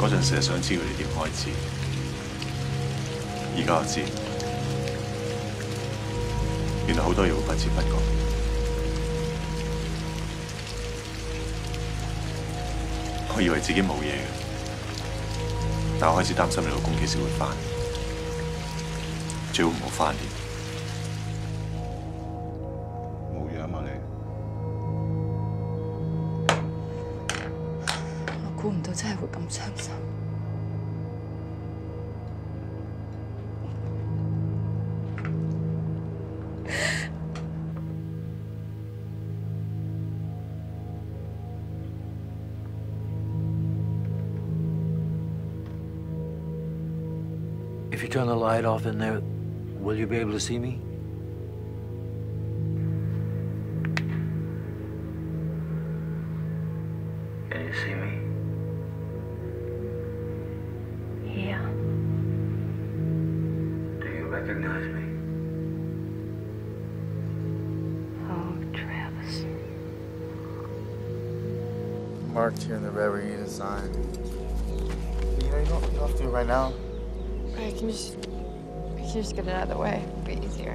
嗰陣時係想知佢哋點開始，而家我知，原來好多嘢會不知不覺。我以為自己冇嘢嘅，但我開始擔心你老公幾時會返，最好唔好返添。冇嘢啊嘛你？ 我估唔到真係會咁傷心。 If you turn the light off in there, will you be able to see me? Can you see me? Yeah. Do you recognize me? Oh, Travis. Marked here in the red where you need a sign. But, you don't have to do it right now. I can just get it out of the way. It'll be easier.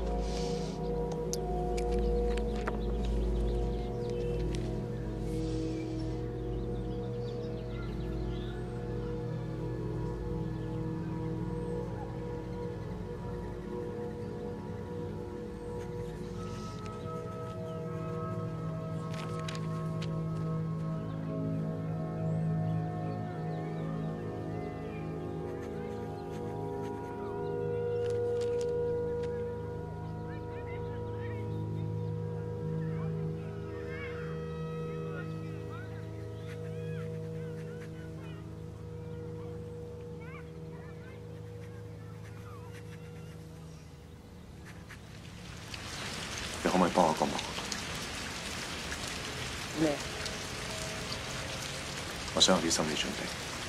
你可唔可以幫我個忙？ 咩？ 我想有啲心理準備。